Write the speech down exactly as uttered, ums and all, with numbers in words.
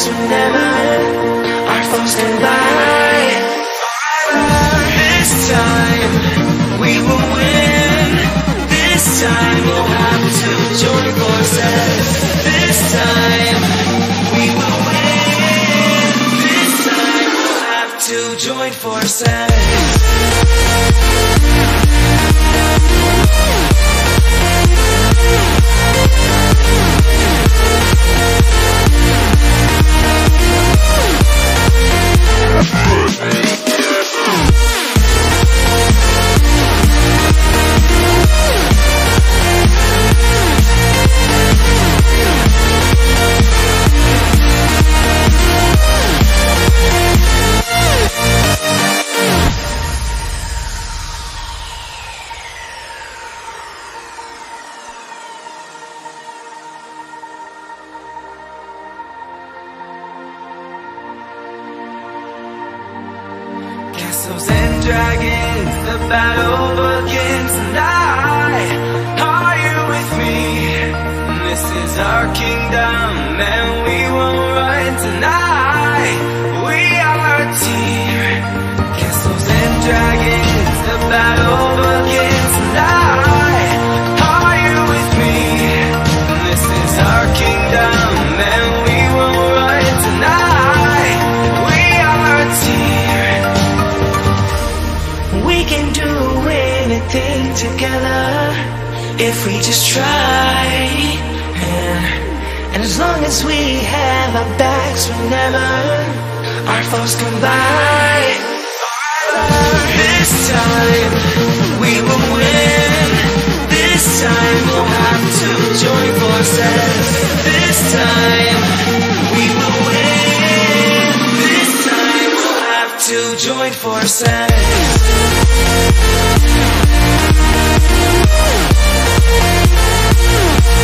backs whenever our foes combine. This time we will win. This time we'll have to join forces. This time we will win. This time we'll have to join forces. Castles and dragons, the battle begins tonight. Are you with me? This is our kingdom and we won't run tonight. We are a team. Castles and dragons, the battle begins tonight. Are you with me? This is our kingdom and we won't run tonight. We are a team. We can do anything together if we just try. And, and as long as we have our backs whenever our foes combine. This time we will win. This time we'll have to join forces. This time we will win. This time we'll have to join forces. We'll be right back.